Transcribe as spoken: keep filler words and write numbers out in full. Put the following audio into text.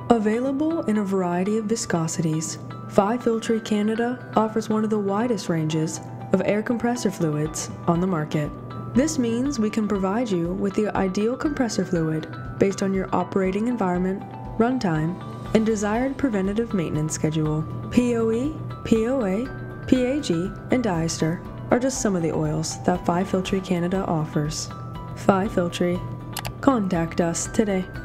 Available in a variety of viscosities, Fi-Filtry Canada offers one of the widest ranges of air compressor fluids on the market. This means we can provide you with the ideal compressor fluid based on your operating environment, runtime, and desired preventative maintenance schedule. P O E, P O A, P A G, and diester are just some of the oils that Fi-Filtry Canada offers. Fi-Filtry. Contact us today.